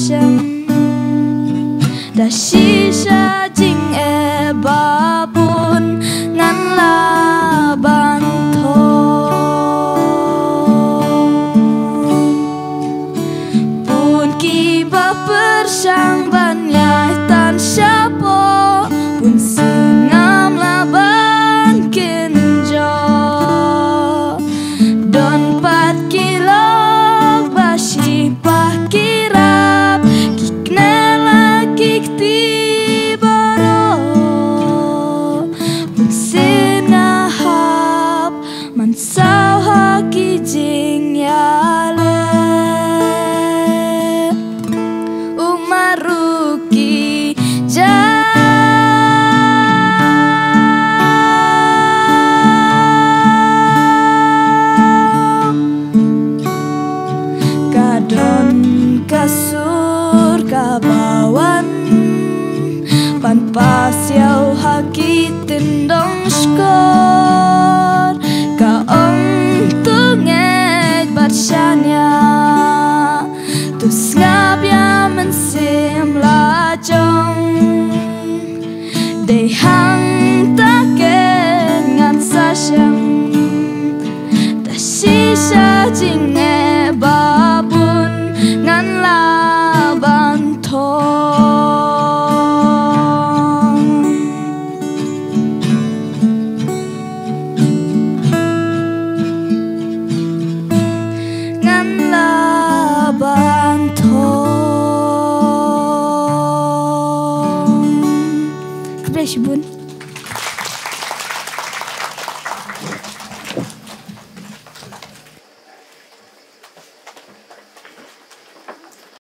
sing da shisha jing e babun ngan laban pun kiba persang banyai tan siapa pun sengam laban kenjo don pat kilok basi pakirap kiknela kikti baro pun senahap mansau haki jing yale umaruki kadon kasur kabawan pan pasiau haki tendong sko